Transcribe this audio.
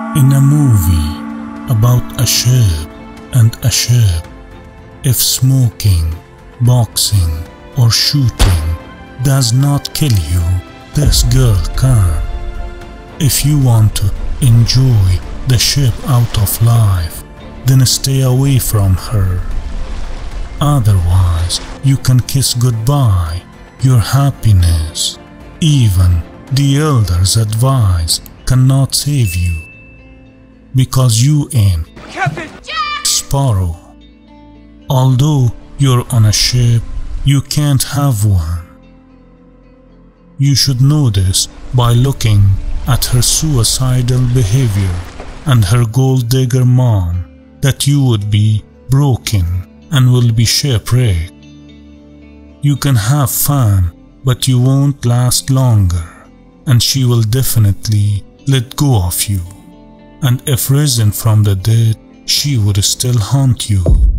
In a movie about a ship and a ship, if smoking, boxing or shooting does not kill you, this girl can. If you want to enjoy the ship out of life, then stay away from her. Otherwise, you can kiss goodbye your happiness. Even the elders' advice cannot save you, because you ain't Captain Jack! Sparrow. Although you're on a ship, you can't have one. You should know this by looking at her suicidal behavior and her gold digger mom, that you would be broken and will be shipwrecked. You can have fun, but you won't last longer, and she will definitely let go of you. And if risen from the dead, she would still haunt you.